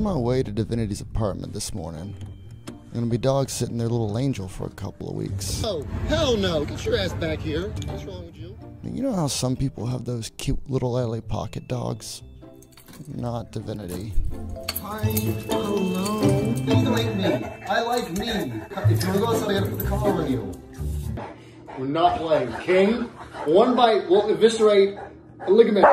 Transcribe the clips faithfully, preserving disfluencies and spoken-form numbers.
on my way to Divinity's apartment this morning. I'm gonna be dog sitting their little angel for a couple of weeks. Oh, hell no. Get your ass back here. What's wrong with you? You know how some people have those cute little L A pocket dogs? Not Divinity. Hi, hello. Please don't hate me. I like me. If you want to go outside, I gotta put the collar on you. We're not playing. King, one bite will eviscerate a ligament.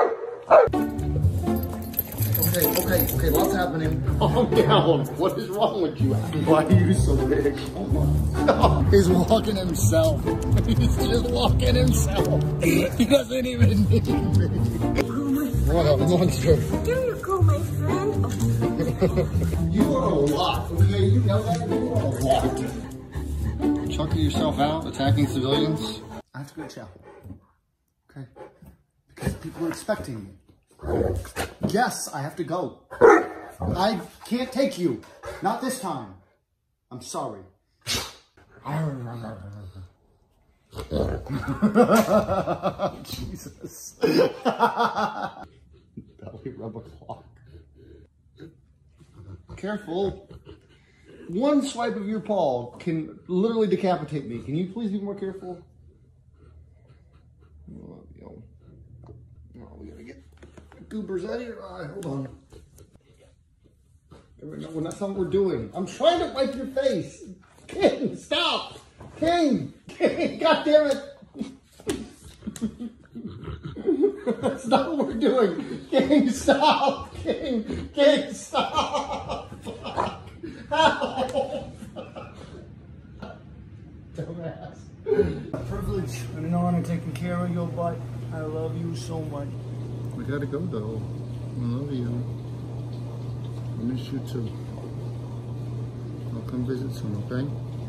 Okay, okay, okay, lots happening. Calm down. What is wrong with you? Why are you so big? Oh my God. He's walking himself. He's just walking himself. He doesn't even need me. What a monster. There you go, my friend. You are a lot, okay? You know that? You are a lot. Chucking yourself out, attacking civilians. I have to go to chapel. Okay? Because people are expecting me. Yes, I have to go. I can't take you. Not this time. I'm sorry. Jesus. Belly rub a clock. Careful. One swipe of your paw can literally decapitate me. Can you please be more careful? Oh, yo. Oh, we gotta get goobers out of your eye. Hold on. Well, that's not what we're doing. I'm trying to wipe your face. King, stop. King, King, God damn it. That's not what we're doing. King, stop. King, King, stop. Help. Dumbass. A privilege and an honor taking care of your butt. I love you so much. We gotta go though. I love you. I miss you too. I'll come visit soon, okay?